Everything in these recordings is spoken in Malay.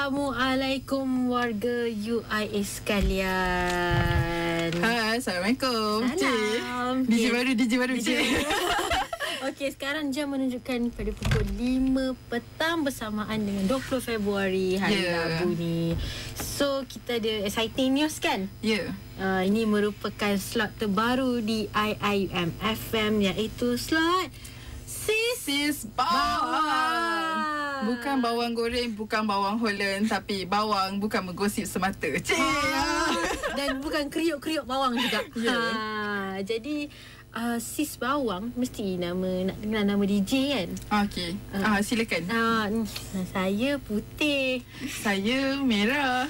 Assalamualaikum warga UIA sekalian. Hai, Assalamualaikum. Salam. DJ baru cik. Okey, sekarang jam menunjukkan pada pukul 5 petang bersamaan dengan 20 Februari hari Rabu ni. So, kita ada exciting news kan? Ya. Ini merupakan slot terbaru di IIUM FM, iaitu slot Sis Bawang. Bukan bawang goreng, bukan bawang Holland, tapi bawang bukan menggosip semata. Cik. Dan bukan kriuk-kriuk bawang juga. Jadi Sis Bawang mesti nak dengar nama DJ kan? Okey. Silakan. Saya putih. Saya merah.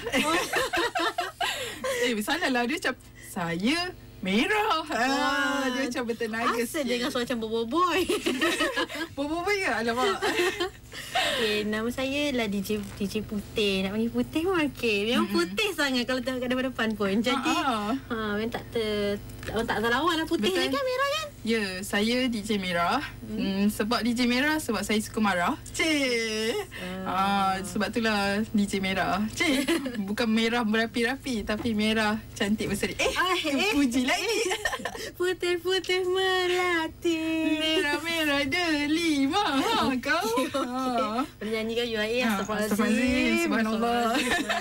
Salah lah, dia macam saya merah. Dia macam bertenaga sikit. sikit. Dengan suara macam boboiboy. Boboiboy ke? Alamak. Okay, nama saya lah DJ Putih. Nak panggil Putih pun okey. Memang putih sangat kalau tengok kat depan pun. Jadi memang tak lawan lah. Putih je kan, merah kan? Ya, saya DJ Merah. Sebab DJ Merah sebab saya suka marah. Cik. Sebab itulah DJ Merah. Cik. Bukan merah berapi-rapi, tapi merah cantik berseri. Puji lagi. Putih-putih melati. Merah-merah delima. Kau. Penyanyi kan UIA. Astagfirullahaladzim. Subhanallah.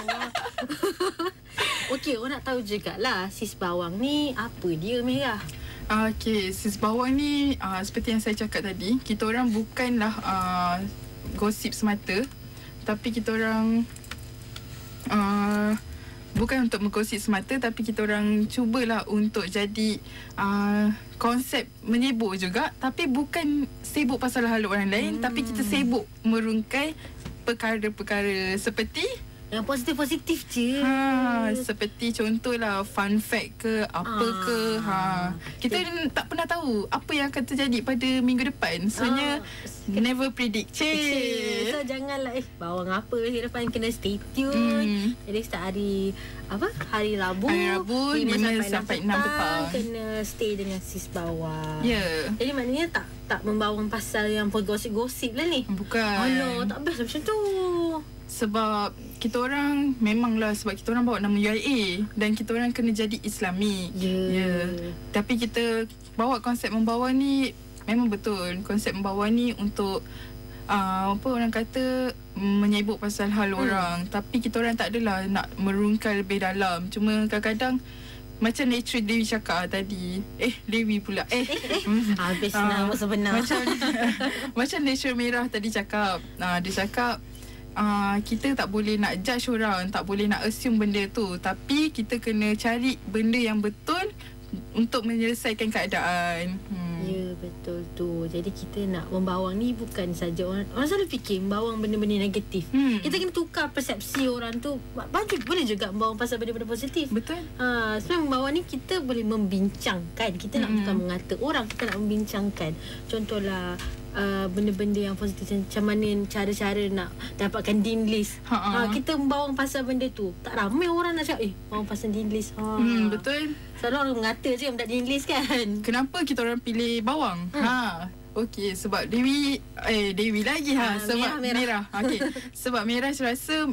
Okey, orang nak tahu jugalah Sis Bawang ni apa dia merah. Okey, Sis Bawang ni seperti yang saya cakap tadi, kita orang bukanlah gosip semata, tapi kita orang bukan untuk menggosip semata, tapi kita orang cubalah untuk jadi konsep menyibuk juga, tapi bukan sibuk pasal hal orang lain, tapi kita sibuk merungkai perkara-perkara seperti yang positif-positif je. Seperti contohlah fun fact ke apa ke. Kita tak pernah tahu apa yang akan terjadi pada minggu depan. Soalnya never predict. So janganlah bawang apa minggu depan, kena stay tune. Jadi start hari Rabu 5 sampai 6 petang kena stay dengan Sis Bawang. Jadi maknanya tak membawang pasal yang gosip-gosip lah ni. Bukan. Alah, tak best macam tu. Sebab kita orang memanglah, sebab kita orang bawa nama UIA dan kita orang kena jadi Islami. Tapi kita bawa konsep membawa ni, memang betul konsep membawa ni untuk apa orang kata, menyibuk pasal hal orang. Tapi kita orang tak adalah nak merungkai lebih dalam. Cuma kadang-kadang macam Nature Dewi cakap tadi. Dewi pula. Habis nama sebenar. Macam Nature Merah tadi cakap. Dia cakap kita tak boleh nak judge orang, tak boleh nak assume benda tu, tapi kita kena cari benda yang betul untuk menyelesaikan keadaan. Ya, betul tu. Jadi kita nak membawang ni bukan saja orang selalu fikir membawang benda-benda negatif. Kita kena tukar persepsi orang tu. Boleh juga membawang pasal benda-benda positif. Betul. Sebenarnya membawang ni kita boleh membincangkan. Kita nak bukan mengata orang, kita nak membincangkan. Contohlah benda-benda yang positif, macam mana cara-cara nak dapatkan dean list. Kita membawang pasal benda tu. Tak ramai orang nak cakap bawang pasal dean list. Betul. Selalu orang mengata je tak dean list kan. Kenapa kita orang pilih bawang? Okey, sebab Dewi lagi sebab merah. Okey. Sebab merah saya rasa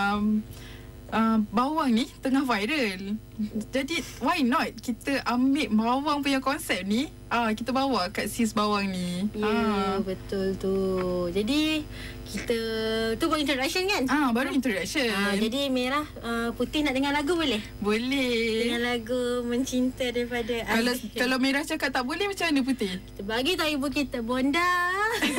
bawang ni tengah viral. Jadi why not kita ambil bawang punya konsep ni, kita bawa kat Sis Bawang ni. Betul tu. Jadi kita tu baru introduction kan? Baru introduction. Jadi merah putih nak dengar lagu boleh? Boleh. Dengar lagu Mencinta daripada kalau merah cakap tak boleh, macam mana putih? Kita bagi tahu ibu kita Bonda.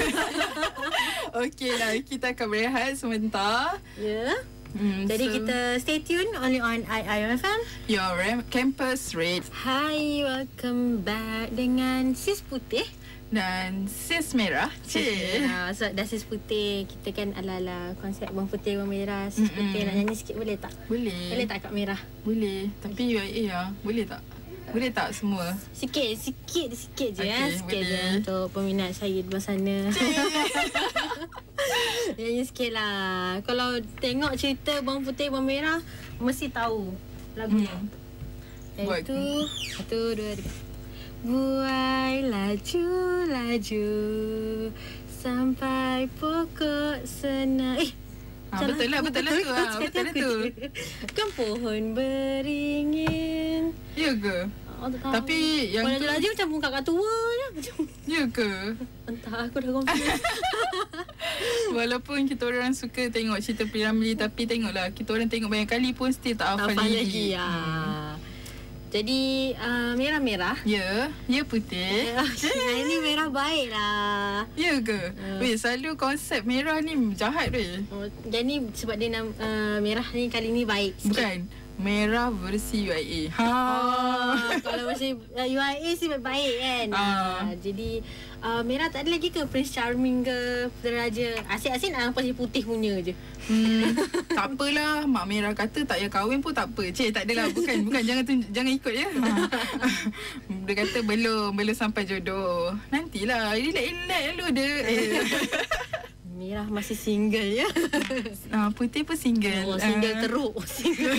Okey lah, kita akan berehat sebentar. Jadi kita stay tune only on IIFM, your campus rate. Hi, welcome back dengan Sis Putih dan Sis Merah. So dah Sis Putih, kita kan ala-ala konsep bawang putih, bawang merah. Sis Putih nak nyanyi sikit boleh tak? Boleh tak Kak Merah? Boleh. Tapi boleh tak? Boleh tak semua? Sikit je. Sikit je untuk peminat saya di luar sana. Nyanyi sikit lah. Kalau tengok cerita bawang putih, bawang merah, mesti tahu lagu ni. Iaitu 1, 2, 3. Buai laju-laju sampai pokok senang. Betul lah tu. Betul lah tu. Kan pohon beringin. Ya ke? Tak tahu. Tapi yang kalau tu lagu macam kakak tua je. Macam ya ke? entah, aku dah confused. Walaupun kita orang suka tengok cerita P.Ramlee, tapi tengoklah kita orang tengok banyak kali pun still tak hafal lagi. Ya. Jadi merah-merah. Ya putih. Ini merah baik lah. Ya ke? Weh, selalu konsep merah ni jahat weh. Jadi sebab dia merah ni kali ni baik sikit. Bukan. Merah versi UIA. Kalau macam UIA sih baik kan. Jadi merah tak ada lagi ke Prince Charming ke Putera Raja? Asyik-asyik nak pasti putih punya je. Tak apalah, mak merah kata tak payah kahwin pun tak apa. Tak adalah, bukan jangan ikut ya. Dia kata belum sampai jodoh. Nantilah, relax dulu dia. Merah masih single ya. Putih pun single. Single teruk. Single.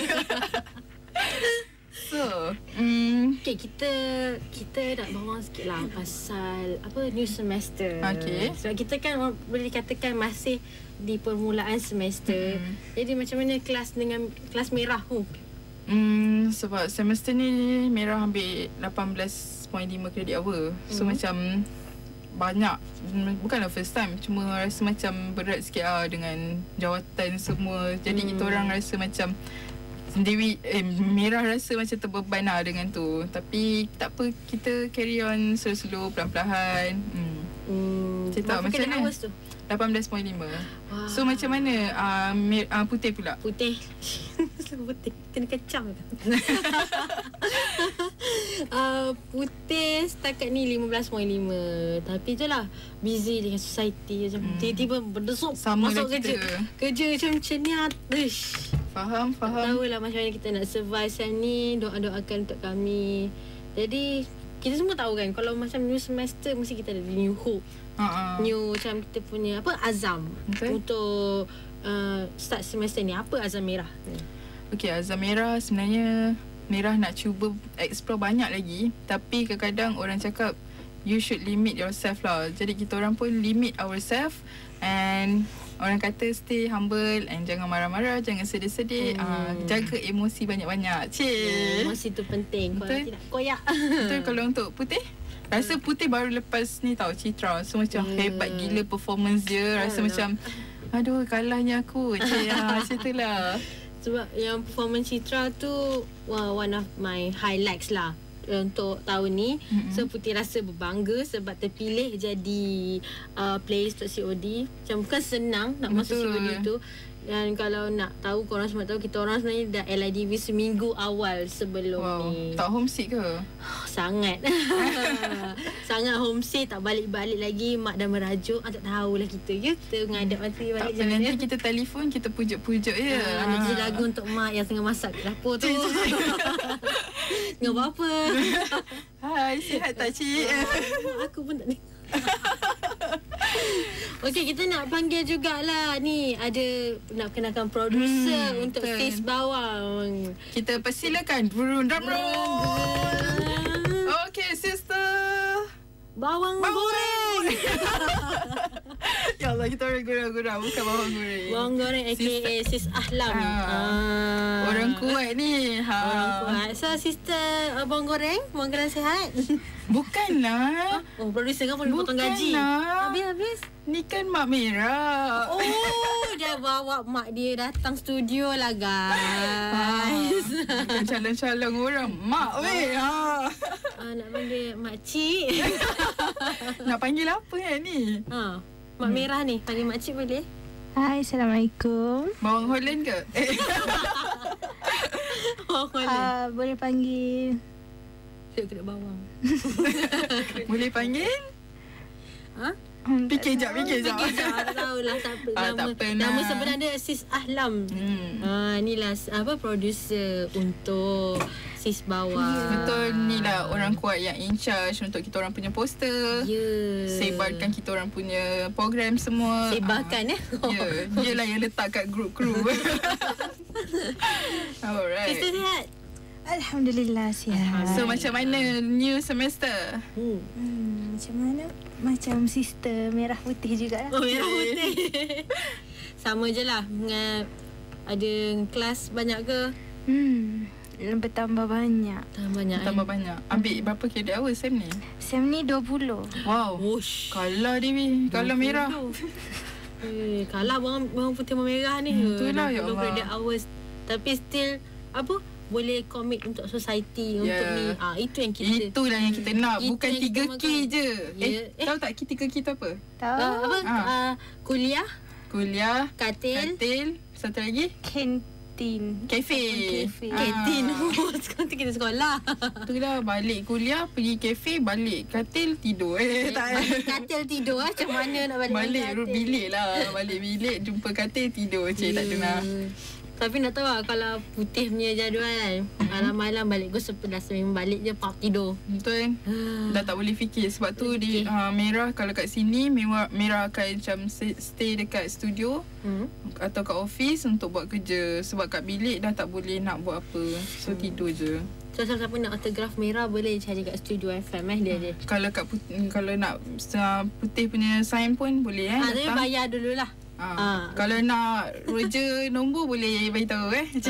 So, okay, kita nak bawang sikit lah pasal new semester. Okay. Sebab kita kan boleh dikatakan masih di permulaan semester. Jadi macam mana kelas dengan kelas merah tu? Sebab semester ni merah ambil 18.5 credit hour. So macam banyak, bukanlah first time, cuma rasa macam berat sikit dengan jawatan semua. Jadi kita orang rasa macam sendiri, merah rasa macam terbeban dengan tu. Tapi tak apa, kita carry on slow-slow, perlahan-lahan. Cerita macam mana? Hours tu? 18.5. Wow. So macam mana putih pula? Putih. Putih kena kecam. Putih setakat ni 15.5. Tapi itulah busy dengan society macam tiba-tiba berdesuk sama masuk kerja macam ni. Faham. Tak tahulah macam mana kita nak survive sekarang ni. Doakan untuk kami. Jadi kita semua tahu kan, kalau macam new semester mesti kita ada new hope. New macam kita punya azam untuk start semester ni. Apa azam merah? Okay, azam merah sebenarnya merah nak cuba explore banyak lagi. Tapi kadang-kadang orang cakap you should limit yourself lah. Jadi kita orang pun limit ourselves. And orang kata stay humble and jangan marah-marah, jangan sedih-sedih. Jaga emosi banyak-banyak. Emosi tu penting. Kalau tidak koyak. Betul. Kalau untuk putih, rasa putih baru lepas ni tahu Citra. So macam hebat gila performance dia. Rasa macam aduh kalahnya aku. Macam tu lah. Sebab yang performance Citra tu one of my highlights lah untuk tahun ni. So Putih rasa berbangga sebab terpilih jadi playlist untuk COD. Macam bukan senang nak masuk COD tu. Dan kalau nak tahu, korang semua tahu, kita orang sebenarnya dah LIDV seminggu awal sebelum ni. Tak homesick ke? Sangat. Sangat homesick, tak balik-balik lagi. Mak dah merajuk. Tak tahulah kita. Kita mengadap mati balik. Tak apa, nanti kita telefon, kita pujuk-pujuk je. Nanti lagu untuk mak yang tengah masak kat dapur tu. Tengah buat apa? Hai, sihat tak cik? Aku pun tak ni. Okey, kita nak panggil jugalah ni, ada nak kenalkan producer untuk Sis Bawang. Kita persilakan drum roll. Okey, sister Bawang goreng. Ya Allah, kita orang gurau-gurau, bukan bawang goreng. Bawang goreng aka Sis Ahlam. Orang kuat ni. Orang kuat. So sister bawang goreng sihat? Bukanlah. Producer kan boleh potong gaji. Habis. Ni kan Mak Merah. Dia bawa mak dia datang studio lah guys. Calon-calon orang. Mak weh. Nak panggil makcik. Nak panggil apa ni? Mak Merah ni. Panggil makcik boleh? Hai, Assalamualaikum. Bawang Holland ke? Bawang Holland. Boleh panggil kena bawang. Boleh panggil? Fikir jap. Tak tahulah nama sebenarnya Sis Ahlam. Inilah producer untuk Sis Bawang. Betul, ni lah orang kuat yang in charge untuk kita orang punya poster. Sebarkan kita orang punya program semua. Sebarkan dia lah yang letak kat grup kru. Alright. Sister sihat? Alhamdulillah sihat. So macam mana new semester? Macam mana? Macam sister merah putih jugalah. Merah putih. sama je lah dengan ada kelas banyak ke? Bertambah banyak. Tambah banyak. Ambil berapa credit hour SEM ni? SEM ni 20. Wow. Wush. Kalah Dewi. Kalah merah. Kalah bawang putih merah ni. Itulah, ya 20 Allah. credit hours. Tapi still apa? Boleh commit untuk society untuk ni. Itu yang kita. Itulah yang kita nak. Itu Bukan yang kita 3K je. Tahu tak 3K tu apa? Tahu? Kuliah, katil, Satu lagi? Kantin. Kafe. kantin. Sekarang tu kita sekolah. Itulah balik kuliah, pergi kafe, balik katil, tidur. Tak. Katil tidur macam mana nak balik katil? Bilik lah. Balik bilik, jumpa katil, tidur. Tak dengar. Tapi nak tahu lah, kalau putih punya jadual kan, malam-malam balik pukul 11 memang balik je pap tidur. Betul. Dah tak boleh fikir. Sebab tu di Merah, kalau kat sini Merah akan macam stay dekat studio atau kat office untuk buat kerja. Sebab kat bilik dah tak boleh nak buat apa. So tidur je. So siapa nak autograf Merah boleh cari kat studio FM dia. Kalau kalau nak putih punya sign pun boleh Tapi bayar dululah. Kalau nak Roger nombor boleh beritahu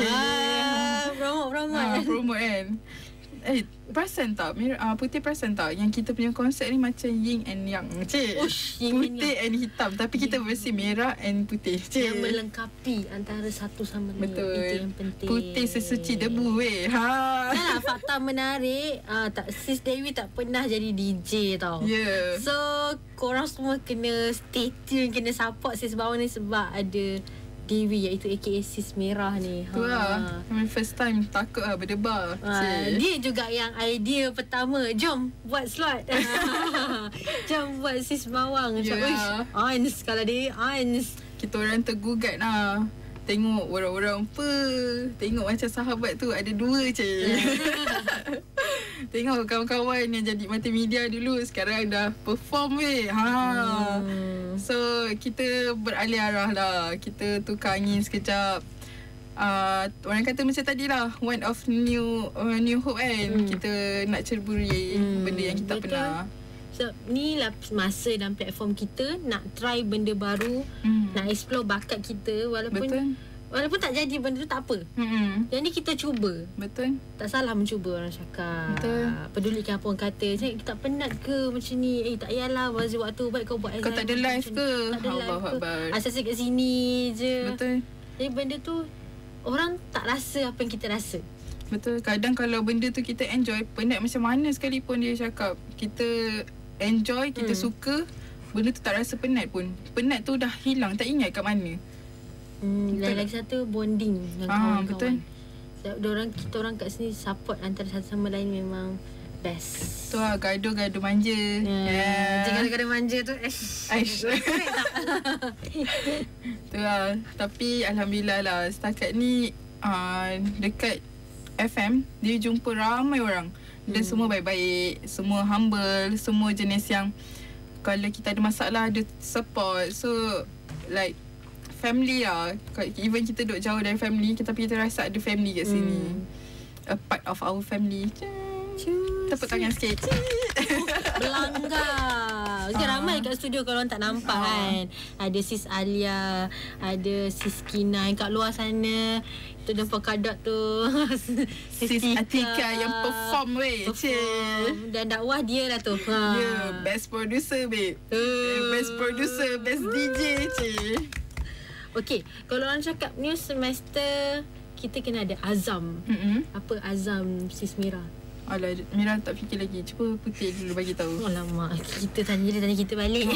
Promote promote kan. Perasan tak putih perasan tak yang kita punya konsep ni macam yin and yang putih and hitam tapi kita versi merah and putih yang melengkapi antara satu sama lain. Betul. Itu yang penting. Putih sesuci debu Nah, fakta menarik Sis Dewi tak pernah jadi DJ tau. So korang semua kena stay tune, kena support Sis Bawang ni sebab ada Dewi iaitu aka Sis Merah ni. Tu lah. First time takut lah berdebar. Dia juga yang idea pertama. Jom buat slot. Jom buat Sis Bawang. Ons kalau dia ons. Kita orang tergugat lah. Tengok orang-orang apa. Tengok macam sahabat tu ada 2 je. Tengok kawan-kawan yang jadi multimedia dulu sekarang dah perform So kita beralih arah lah. Kita tukar angin sekejap. Orang kata macam tadi lah, one of new hope kan. Kita nak cerburi benda yang kita pernah. So ni lah masa dan platform kita nak try benda baru, nak explore bakat kita walaupun tak jadi benda tu tak apa. Jadi kita cuba. Betul. Tak salah mencuba, orang cakap. Betul. Pedulikan apa orang kata. Saya tak penat ke macam ni? Tak payahlah bazir waktu baik kau buat Kau tak ada live ke? Tak ada live ke? Akbar. Asal kat sini je. Betul. Jadi benda tu orang tak rasa apa yang kita rasa. Betul. Kadang kalau benda tu kita enjoy, penat macam mana sekalipun dia cakap, kita enjoy, kita suka, benda tu tak rasa penat pun. Penat tu dah hilang, tak ingat kat mana. Dan lagi satu bonding dengan kawan-kawan. Betul. Kita orang kat sini support antara satu sama lain memang best. Tu lah gaduh-gaduh manja. Gaduh-gaduh manja tu tu lah. Tapi Alhamdulillah lah, setakat ni dekat FM dia jumpa ramai orang. Dan semua baik-baik, semua humble, semua jenis yang kalau kita ada masalah ada support. So like family lah. Even kita duduk jauh dari family, tapi kita rasa ada family kat sini. A part of our family. Tepuk tangan sikit. Belanggar. Ramai kat studio kalau orang tak nampak kan. Ada Sis Alia, ada Sis Kina kat luar sana. Itu nampak kadak tu. Sis Atika yang perform dan dakwah dia lah tu. Best producer babe. Best producer, best DJ Okay, kalau orang cakap new semester kita kena ada azam. Apa azam Sis Mira? Alah, Mira tak fikir lagi. Cuba putih dulu bagi tahu. Alamak, kita tanya dia, tanya kita balik.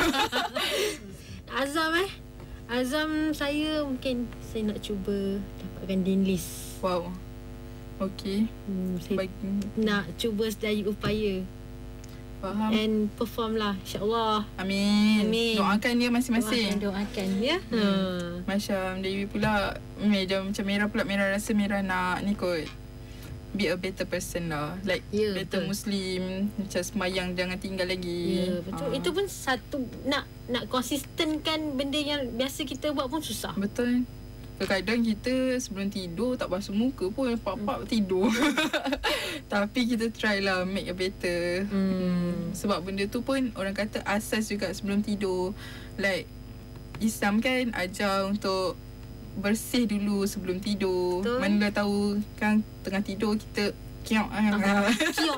Azam saya mungkin saya nak cuba dapatkan Dean List. Wow. Okay. Saya nak cuba sedaya upaya. Faham. And perform lah, insyaAllah. Amin. Doakan dia masing-masing. Doakan ya. Macam Dewi pula, macam Mira pula, Mira rasa Mira nak ni kot, be a better person lah. Like better betul. Muslim. Macam semayang jangan tinggal lagi. Betul. Itu pun satu, nak konsistenkan benda yang biasa kita buat pun susah. Betul. Kadang-kadang kita sebelum tidur tak basuh muka pun, pap-pap tidur. Tapi kita try lah make a better. Sebab benda tu pun orang kata asas juga sebelum tidur. Like Islam kan ajar untuk bersih dulu sebelum tidur. Betul. Mana tahu kan tengah tidur kita kiok. Kiok.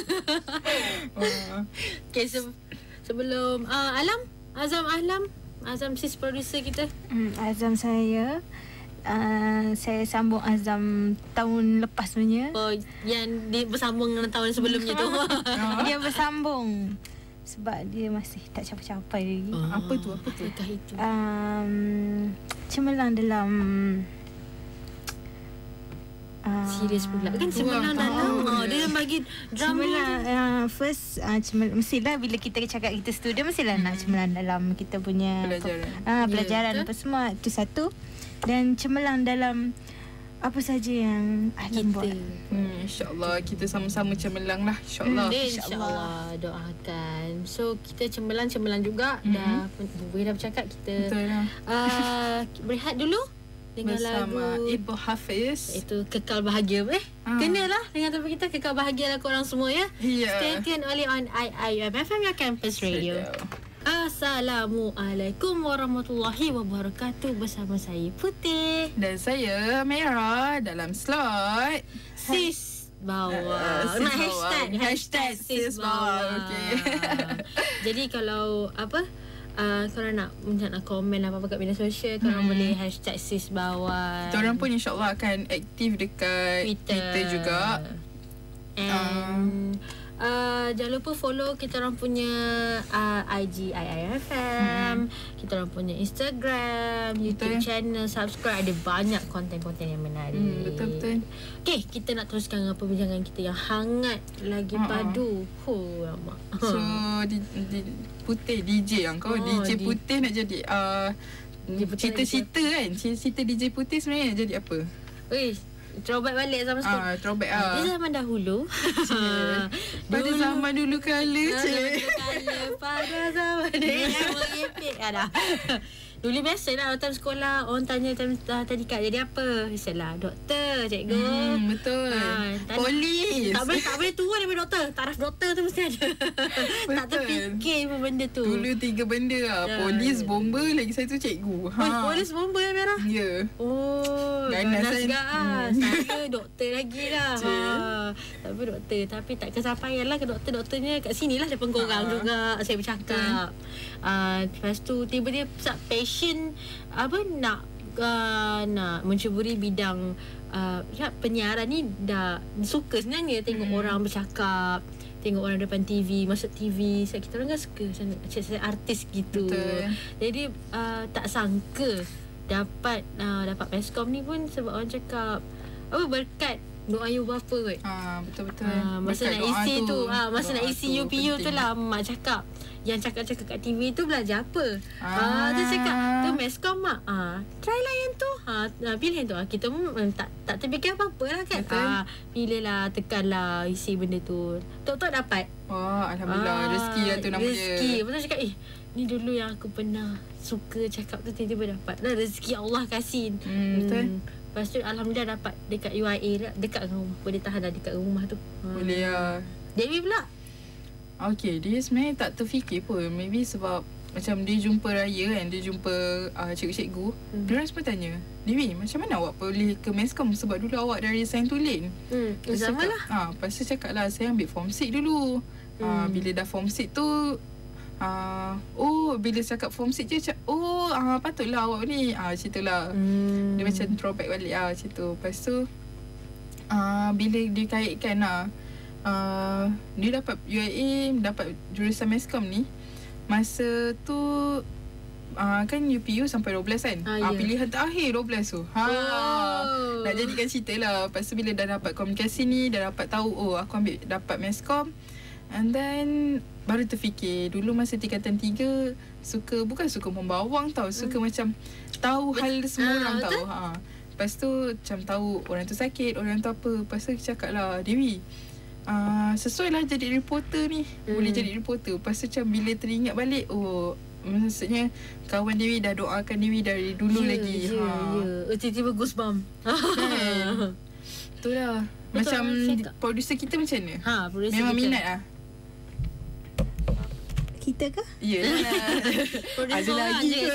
Okay, sebelum Azam sis producer kita. Azam saya sambung Azam tahun lepas punya. Oh, yang dia bersambung dengan tahun sebelumnya tu. Dia bersambung sebab dia masih tak capai-capai lagi. Apa tu? Apakah itu? Cemerlang dalam Serius pula kan cemerlang dalam. Dia bagi drama. Cemerlang first mestilah bila kita cakap kita student mestilah nak cemerlang dalam kita punya pelajaran apa semua. Itu satu. Dan cemerlang dalam apa saja yang Ahlan buat. InsyaAllah kita sama-sama cemerlang lah. InsyaAllah. InsyaAllah doakan. So kita cemerlang juga. Dah bercakap kita. Betul lah. Berehat dulu dengan bersama lagu Ibu Hafiz. itu Kekal Bahagia. Kenalah dengan topik kita Kekal Bahagia lah korang semua ya. Stay tune only on IIUM FM, your campus radio. Assalamualaikum warahmatullahi wabarakatuh. Bersama saya Putih Dan saya Merah dalam slot Sis Bawah. Nak hashtag Sis Bawah. Okay. Jadi kalau korang nak komen apa-apa kat media sosial, korang boleh hashtag Sis Bawah. Korang pun insyaAllah akan aktif dekat Twitter juga. And jangan lupa follow kita orang punya IG IIFM, kita orang punya Instagram, YouTube channel, subscribe. Ada banyak konten-konten yang menarik. Betul-betul. Okay, kita nak teruskan dengan perbincangan kita yang hangat lagi padu. So Putih DJ yang kau DJ Putih nak jadi cita-cita kan. Cita DJ Putih sebenarnya nak jadi apa? Throwback balik zaman sekolah. Throwback Di zaman dahulu. Pada zaman dulu kala pada zaman dia mengepek dah. Dulu biasalah time sekolah orang tanya tadi Kak jadi apa? Biasalah doktor, cikgu. Betul. Polis. Tak boleh turun daripada doktor. Taraf doktor tu mesti ada. Tak terfikir pun benda tu. Dulu 3 benda lah. Polis, bomber, lagi satu cikgu. Polis, bomber yang Merah? Ya. Ganas kan. Saya doktor lagi lah. Tak apa doktor. Tapi tak kesampaian lah ke doktornya kat sini lah depan korang juga. Saya bercakap. Lepas tu tiba-tiba passion nak mencuburi bidang penyiaran ni. Dah suka sebenarnya tengok orang bercakap, tengok orang depan TV, masuk TV. Kita orang kan suka macam artis gitu. Betul. Jadi tak sangka dapat Meskom ni pun sebab orang cakap berkat doa ibu bapa kot. Betul-betul. Masa nak isi tu, masa nak isi UPU tu lah mak cakap. Yang cakap-cakap kat TV tu belajar apa? Dia cakap tu Meskom mak. Try lah yang tu. Pilih yang tu. Kita pun tak terfikir apa-apa lah kan. Pilih lah, tekan lah isi benda tu. Tok-tok dapat. Alhamdulillah. Rezeki lah tu nama dia. Rezeki. Betul cakap ni dulu yang aku pernah suka cakap tu tiba-tiba dapat. Rezeki Allah kasih. Betul. Lepas tu Alhamdulillah dapat dekat UIA, dekat dengan rumah. Boleh tahan dah dekat rumah tu. Boleh lah. Dewi pula. Okay, dia sebenarnya tak terfikir pun. Maybe sebab macam dia jumpa raya kan, dia jumpa cikgu-cikgu. Diorang semua tanya, Dewi macam mana awak boleh ke Meskom? Sebab dulu awak dari Saint Tulen. Sama lah. Lepas tu cakap lah, saya ambil form 6 dulu. Bila dah form 6 tu bila cakap form 6 je patutlah awak ni macam lah. Dia macam throwback balik macam tu. Lepas tu bila dia kaitkan dia dapat UIA, dapat jurusan Meskom ni. Masa tu kan UPU sampai 12 kan. Pilihan terakhir 12 tu. Nak jadikan cerita lah. Lepas tu bila dah dapat komunikasi ni, dah dapat tahu aku dapat Meskom. And then baru terfikir, dulu masa tingkatan 3 bukan suka membawang tau, suka macam tahu hal semua orang tahu. Lepas tu macam tahu orang tu sakit, orang tu apa. Lepas tu cakap lah, Dewi sesuai lah jadi reporter ni. Boleh jadi reporter. Lepas tu macam bila teringat balik, maksudnya kawan Dewi dah doakan Dewi dari dulu lagi. Tiba-tiba goosebump. Itulah. Macam producer kita macam mana? Producer memang kita minat lah. kita ke? Ya. Ada lagi ke?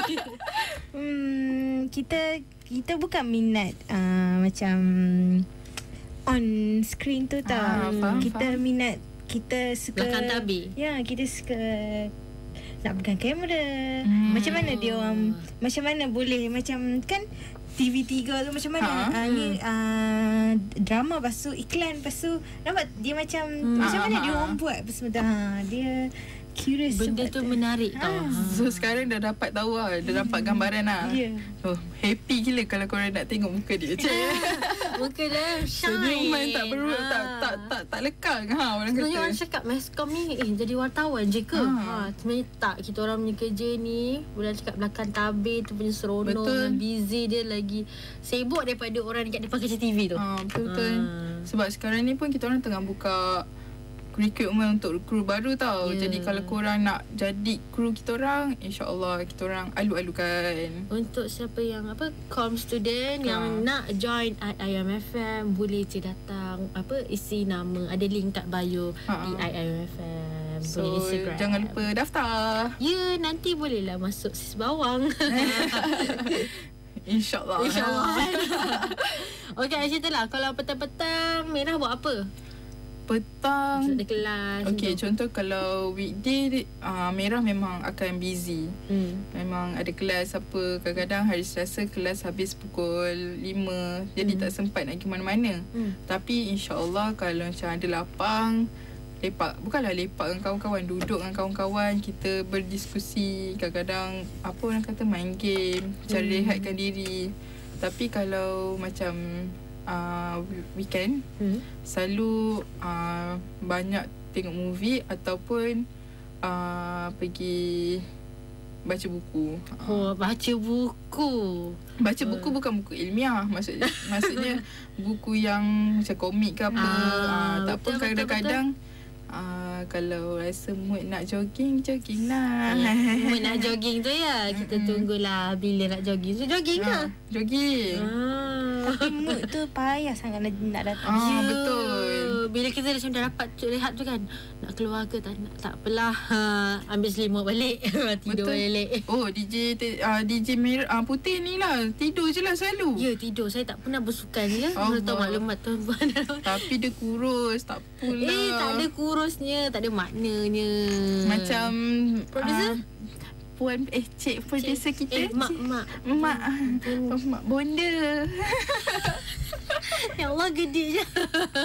Kita bukan minat macam on screen tu tau. Kita faham. minat, kita suka Belakang tabir. Ya, kita suka nak pegang kamera. Macam mana dia orang, macam mana boleh, macam kan TV3 tu macam mana ni drama, lepas tu iklan, lepas tu nampak dia macam macam mana dia orang buat apa semua. Dia curious. Benda tu menarik tau. So sekarang dah dapat tahu lah. Dah dapat gambaran lah. Ya. So happy gila kalau korang nak tengok muka dia. Muka dia shine. Senyuman tak perlu, tak lekang. Orang Sebenarnya kata. orang cakap Meskom ni jadi wartawan je ke? Sebenarnya tak. Kita orang punya kerja ni, boleh cakap belakang tabir tu punya seronok. Betul. Busy dia lagi sibuk daripada orang dekat depan kaca TV tu. Betul. Sebab sekarang ni pun kita orang tengah buka recruitment untuk kru baru tau. Jadi kalau korang nak jadi kru kita orang, InsyaAllah kita orang alu-alukan. Untuk siapa yang com student yang nak join IIMFM, boleh je datang isi nama, ada link kat bio di IIMFM. So boleh Instagram. jangan lupa daftar. Ya, nanti bolehlah masuk sis bawang. InsyaAllah. Okey, macam lah. Kalau petang-petang Merah buat apa? Petang Ada kelas. Okay, contoh kalau weekday Merah memang akan busy. Memang ada kelas apa. Kadang-kadang hari Selasa kelas habis pukul 5. Jadi tak sempat nak pergi mana-mana. Tapi insyaAllah kalau macam ada lapang, lepak, bukanlah lepak dengan kawan-kawan, duduk dengan kawan-kawan, kita berdiskusi. Kadang-kadang apa orang kata, main game, cara rehatkan diri. Tapi kalau macam weekend, selalu banyak tengok movie ataupun pergi baca buku. Baca buku. Baca buku bukan buku ilmiah, maksudnya buku yang macam komik ke apa. Tak pun kadang-kadang kalau rasa mood nak jogging lah. Mood nak jogging tu ya. Kita tunggulah bila nak jogging. So jogging ke? Jogging. Tapi mood tu payah sangat nak datang. Betul. Bila kita dah dapat rehat tu kan, nak keluar ke tak nak, tak apalah. Ambil selimut balik. Tidur balik. Oh, DJ merah putih ni lah. Tidur je lah selalu. Ya, tidur. Saya tak pernah bersukan je. Saya tahu maklumat tuan-puan. Tapi dia kurus. Tak pula. Tak ada kurusnya. Tak ada maknanya. Macam producer? Cik producer kita. Mak bonda. Ya Allah, gede je.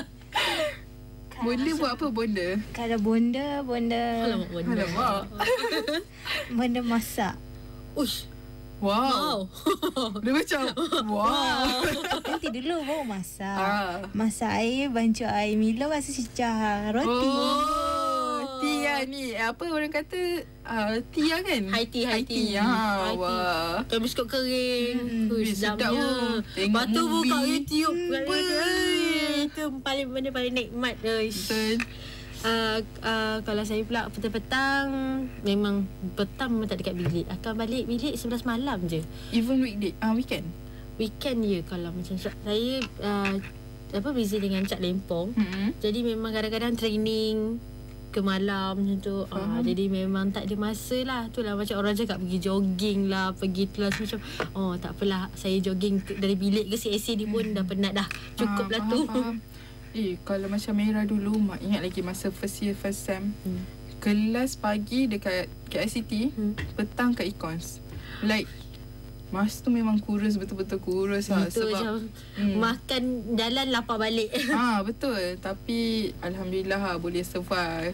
Bonda buat apa bonda? Kalau bonda Alamak, bonda. bonda masak. Ush. Wow. Dia macam wow. Nanti dulu baru masak. Masak air, bancuh air Milo, rasa cecah roti. Tia ni apa orang kata tia kan? High tea. Wah. Kan biskut kering. Sedapnya. Lepas tu buka movie. YouTube. Itu benda paling nikmat. Betul. Kalau saya pula petang-petang, memang petang memang tak dekat bilik. Akan balik bilik 11 malam je. Even weekday, weekend. Weekend je. Kalau macam saya busy dengan Cak Lempong. Jadi memang kadang-kadang training ke malam macam tu. Jadi memang tak ada masa lah. Itulah macam orang cakap pergi jogging lah, pergi kelas macam tak apalah, saya jogging dari bilik ke CAC ni pun dah penat dah. Cukup lah tu. Kalau macam Merah dulu, mak ingat lagi masa first year first sem, kelas pagi dekat KICT, petang kat Econs. Like masa tu memang kurus, betul-betul kurus lah. Sebab makan jalan lapar balik. Betul. Tapi Alhamdulillah lah, boleh survive.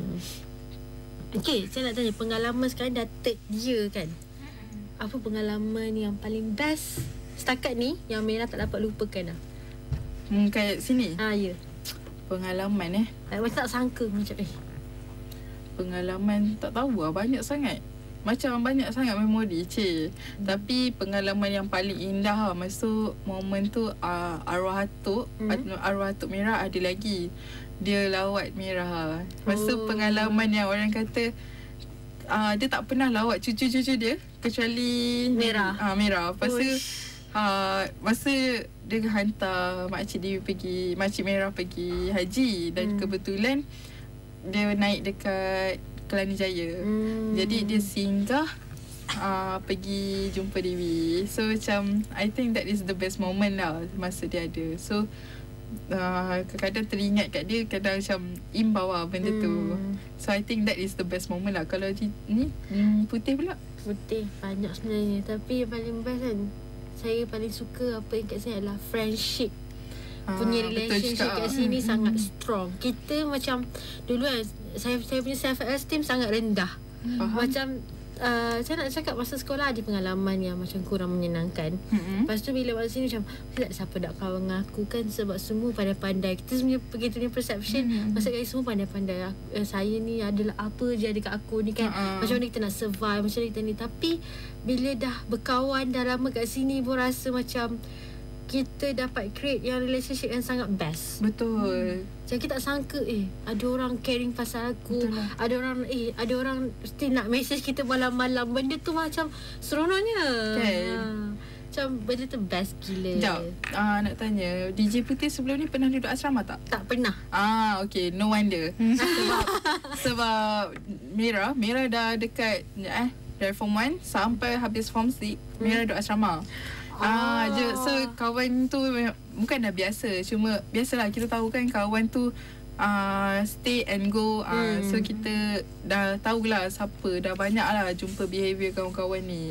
Okay, saya nak tanya, pengalaman sekarang dah third year kan? Apa pengalaman yang paling best setakat ni yang Merah tak dapat lupakan lah? Kat sini? Ya. Pengalaman Macam tak sangka macam pengalaman tak tahu lah, banyak sangat. Macam banyak sangat memori Tapi pengalaman yang paling indah lah, masa momen tu arwah Atuk Merah ada lagi. Dia lawat Merah. Masa pengalaman yang orang kata dia tak pernah lawat cucu-cucu dia kecuali Merah. Merah. Lepas tu masa dia hantar makcik Merah pergi haji, dan kebetulan dia naik dekat Kelani Jaya. Jadi dia singgah pergi jumpa Dewi. So macam I think that is the best moment lah masa dia ada. So kadang-kadang teringat kat dia, kadang macam imbau benda tu. So I think that is the best moment lah. Kalau ni Putih pula. Putih banyak sebenarnya, tapi yang paling best kan, saya paling suka apa yang kat saya adalah friendship. Punya relationship kat sini sangat strong. Kita macam dulu kan, saya punya self esteem sangat rendah. Macam saya nak cakap masa sekolah ada pengalaman yang macam kurang menyenangkan. Lepas tu bila masa sini macam siapa nak kawan dengan aku kan, sebab semua pandai-pandai. Kita sebenarnya begitu punya perception, masa kali semua pandai-pandai. Saya ni adalah apa je ada kat aku ni kan. Macam mana kita nak survive, macam mana kita ni. Tapi bila dah berkawan dah lama kat sini pun rasa macam kita dapat create yang relationship yang sangat best. Betul. Macam kita tak sangka ada orang caring pasal aku. Ada orang still nak message kita malam-malam. Benda tu macam seronoknya. Macam benda tu best gila. Sekejap, nak tanya, DJ Putih sebelum ni pernah duduk asrama tak? Tak pernah. Okay, no wonder. sebab Mira dah dekat dari form 1 sampai habis form 6, Mira duduk asrama. So kawan tu bukan dah biasa. Cuma biasalah kita tahu kan kawan tu stay and go. So kita dah tahulah siapa. Dah banyak lah jumpa behaviour kawan-kawan ni.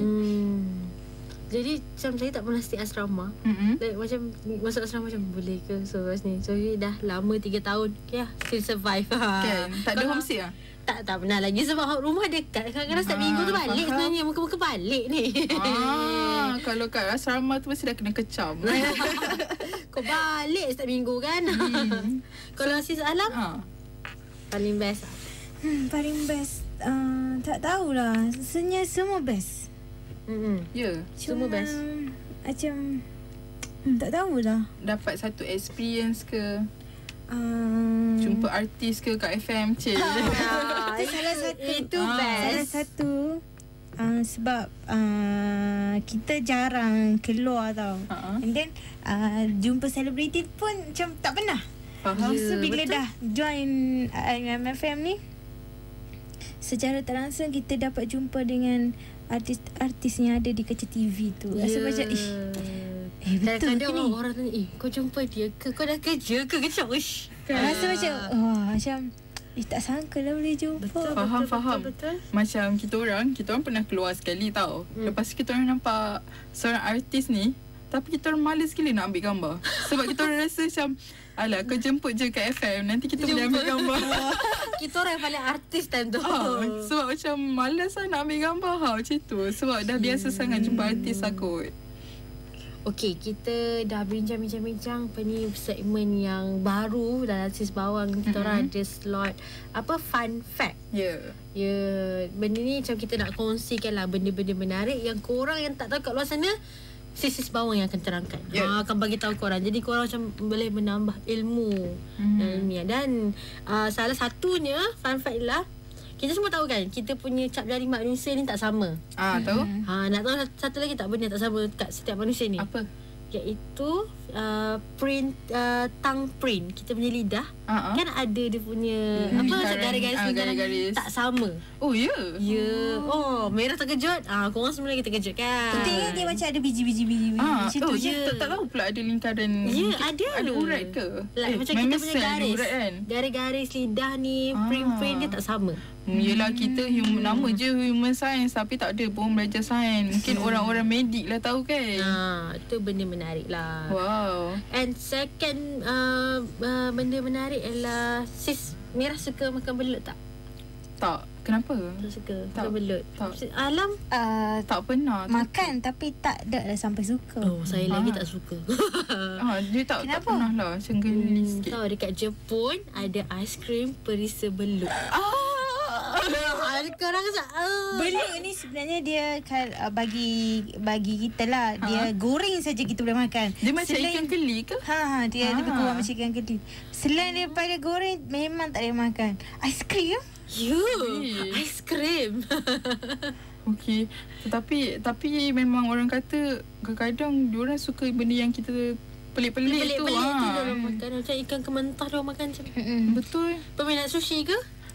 Jadi macam saya tak pernah stay asrama. Like, macam masuk asrama macam boleh ke. So dah lama 3 tahun. Still survive. Kan? Tak ada homesick lah? Tak pernah lagi sebab rumah dekat. Kadang-kadang setiap minggu tu balik sebenarnya. Muka-muka balik ni. Kalau kat asrama tu mesti dah kena kecam. Kau balik setiap minggu kan. Kalau Sis Alam paling best. Paling best tak tahulah. Sebenarnya semua best. Ya, semua best. Macam tak tahulah. Dapat satu experience ke? Jumpa artis ke kat FM itu salah satu. Itu best. Salah satu sebab kita jarang keluar tau. And then jumpa selebriti pun macam tak pernah. So bila dah join MFM ni, secara tak langsung kita dapat jumpa dengan artis-artis yang ada di kaca TV tu. Rasa macam betul kadang orang tanya, kau jumpa dia ke? Kau dah kerja ke? Macam rasa macam macam tak sangka lah boleh jumpa. Faham. Macam kita orang pernah keluar sekali tau. Lepas kita orang nampak seorang artis ni, tapi kita orang malas gila nak ambil gambar. Sebab kita orang rasa macam, alah kau jemput je kat FM, nanti kita boleh ambil gambar. Kita orang yang paling artis time tu. Sebab macam malas lah nak ambil gambar macam tu. Sebab dah biasa sangat jumpa artis lah kot. Okey, kita dah bincang-bincang segmen yang baru dalam Sis Bawang. Kita orang ada slot fun fact. Benda ni macam kita nak kongsikan lah benda-benda menarik yang korang yang tak tahu kat luar sana, Sis Bawang yang akan terangkan. Akan bagi tahu korang. Jadi korang macam boleh menambah ilmu dalam ni. Dan salah satunya fun fact lah, kita semua tahu kan, kita punya cap jari manusia ni tak sama. Tahu? Nak tahu satu lagi tak, benda tak sama kat setiap manusia ni? Apa? Iaitu print, tongue print. Kita punya lidah kan ada dia punya garis-garis tak sama. Oh ya? Merah terkejut. Korang semua lagi terkejut kan? Kita dia macam ada biji-biji macam tu je. Tak tahu pula ada lingkaran. Ada urat ke? Macam kita punya garis urat kan? Garis-garis lidah ni, print dia tak sama. Yelah, kita nama je human science, tapi tak ada pun belajar sains. Mungkin orang-orang medik lah tahu kan. Itu benda menarik lah. Wow. And second benda menarik ialah Sis Mira suka makan belut tak? Tak. Kenapa? Tak suka makan belut. Tak. Alam? Tak pernah. Makan tapi tak ada lah sampai suka. Saya lagi tak suka. Dia tak pernah lah. Macam geli sikit. Tahu dekat Jepun ada aiskrim perisa belut. Korang belut ni sebenarnya dia bagi kita lah, dia goreng saja kita boleh makan. Dia macam ikan keli ke? Dia lebih kurang macam ikan keli. Selain daripada goreng, memang tak boleh makan. Aiskrim? Aiskrim. Okey. Tapi memang orang kata kadang-kadang diorang suka benda yang kita pelik-pelik tu. Pelik-pelik tu diorang makan. Macam ikan kementah diorang makan macam. Betul. Peminat sushi ke?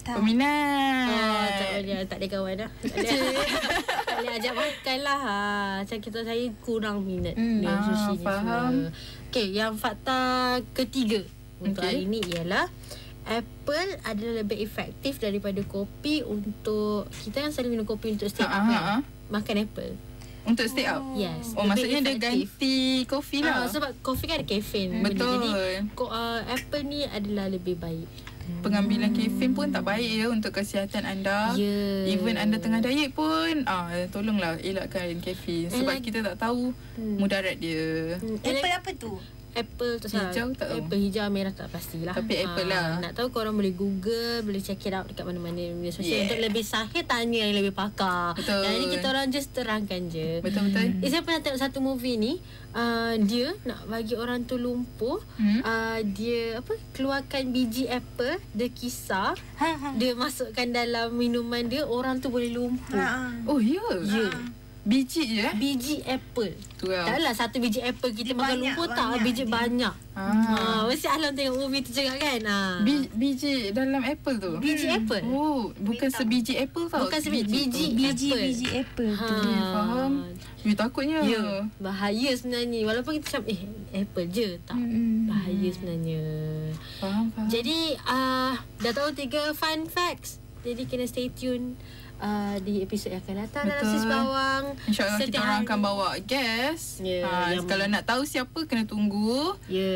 Tak. Peminat. Tak boleh, tak ada kawan dah. Tak boleh ajak makan lah. Macam saya kurang minat dengan sushi ni faham. semua. Okay, yang fakta ketiga untuk hari ni ialah Apple adalah lebih efektif daripada kopi untuk kita yang selalu minum kopi untuk stay up kan. Makan Apple. Untuk stay up? Yes. Oh, maksudnya dia ganti kopi lah. Sebab kopi kan ada kafein. Betul. Jadi Apple ni adalah lebih baik. Pengambilan kafein pun tak baik ya untuk kesihatan anda. Even anda tengah diet pun tolonglah elakkan kafein sebab kita tak tahu mudarat dia. Apple apa tu? Apple tu hijau tak tahu. Apple hijau merah tak pastilah. Tapi Apple lah. Nak tahu korang boleh Google, boleh check it out dekat mana-mana media sosial. Untuk lebih sahih tanya yang lebih pakar. Betul. Dan ini kita orang just terangkan je. Betul-betul. Saya pernah tengok satu movie ni, dia nak bagi orang tu lumpuh. Dia keluarkan biji apple, dia kisar, dia masukkan dalam minuman dia, orang tu boleh lumpuh. Oh ya. Biji je Biji apple. Tu lah. Taklah satu biji apple kita makan lumpur tak, biji banyak. Mesti Alam tengok movie tu juga kan. Biji dalam apple tu. Biji apple. Oh, bukan sebiji apple tau. Bukan sebiji Biji apple tu. Faham. Takutnya. Bahaya sebenarnya. Walaupun kita macam apple je, tak. Bahaya sebenarnya. Faham. Jadi dah tahu 3 fun facts. Jadi kena stay tune di episod yang akan datang dalam Sis Bawang. InsyaAllah kita orang akan bawa guest. Kalau nak tahu siapa kena tunggu.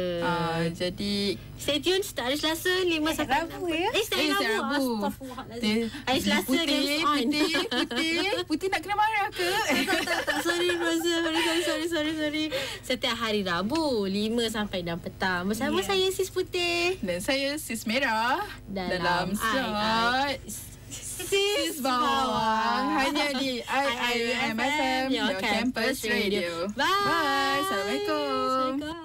Jadi stay tune setiap hari Selasa 5 sampai Rabu ya. Setiap hari Rabu. Astaghfirullahalazim. Hari Selasa Games On. Putih nak kena marah ke? Tak, sorry. Setiap hari Rabu 5 sampai 6 petang. Bersama saya Sis Putih dan saya Sis Merah dalam slot Sis Bawang hanya di IIUM FM, your campus radio. Bye. Assalamualaikum.